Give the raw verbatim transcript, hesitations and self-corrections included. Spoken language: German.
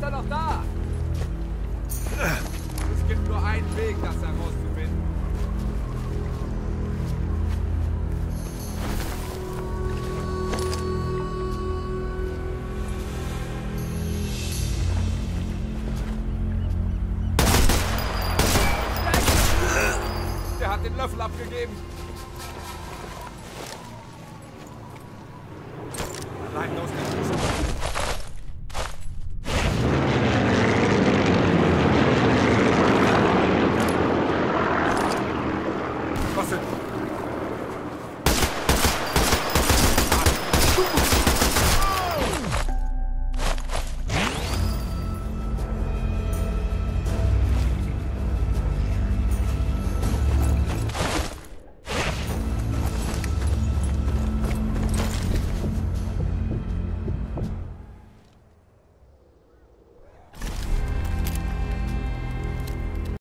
er noch da? Es gibt nur einen Weg, das herauszufinden. Der hat den Löffel abgegeben.